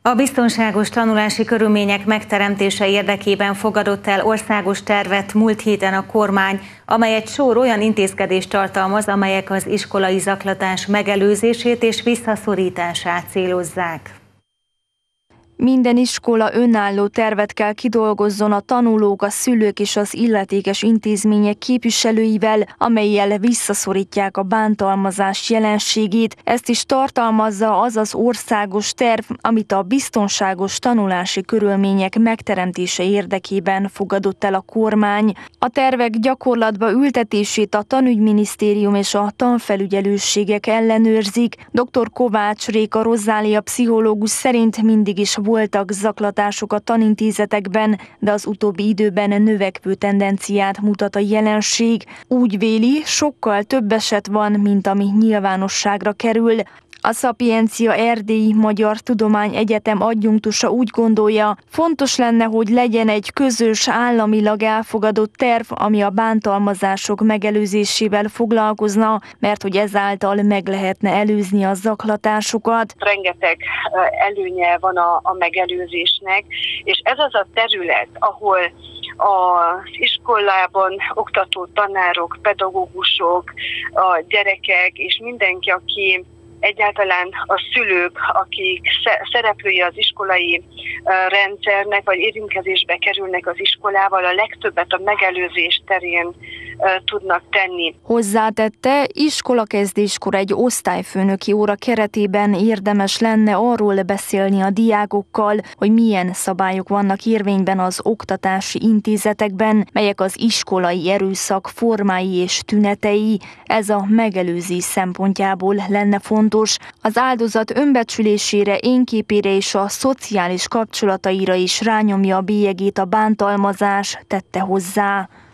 A biztonságos tanulási körülmények megteremtése érdekében fogadott el országos tervet múlt héten a kormány, amely egy sor olyan intézkedést tartalmaz, amelyek az iskolai zaklatás megelőzését és visszaszorítását célozzák. Minden iskola önálló tervet kell kidolgozzon a tanulók, a szülők és az illetékes intézmények képviselőivel, amellyel visszaszorítják a bántalmazás jelenségét. Ezt is tartalmazza az az országos terv, amit a biztonságos tanulási körülmények megteremtése érdekében fogadott el a kormány. A tervek gyakorlatba ültetését a tanügyminisztérium és a tanfelügyelőségek ellenőrzik. Dr. Kovács Réka Rozália pszichológus szerint mindig is voltak zaklatások a tanintézetekben, de az utóbbi időben növekvő tendenciát mutat a jelenség. Úgy véli, sokkal több eset van, mint ami nyilvánosságra kerül. A Szapiencia Erdélyi Magyar Tudományegyetem adjunktusa úgy gondolja, fontos lenne, hogy legyen egy közös, államilag elfogadott terv, ami a bántalmazások megelőzésével foglalkozna, mert hogy ezáltal meg lehetne előzni a zaklatásokat. Rengeteg előnye van a megelőzésnek, és ez az a terület, ahol az iskolában oktató tanárok, pedagógusok, a gyerekek és mindenki, aki egyáltalán a szülők, akik szereplői az iskolai rendszernek, vagy érintkezésbe kerülnek az iskolával, a legtöbbet a megelőzés terén tudnak tenni. Hozzátette, iskolakezdéskor egy osztályfőnöki óra keretében érdemes lenne arról beszélni a diákokkal, hogy milyen szabályok vannak érvényben az oktatási intézetekben, melyek az iskolai erőszak formái és tünetei. Ez a megelőzés szempontjából lenne fontos. Az áldozat önbecsülésére, énképére és a szociális kapcsolataira is rányomja a bélyegét a bántalmazás, tette hozzá.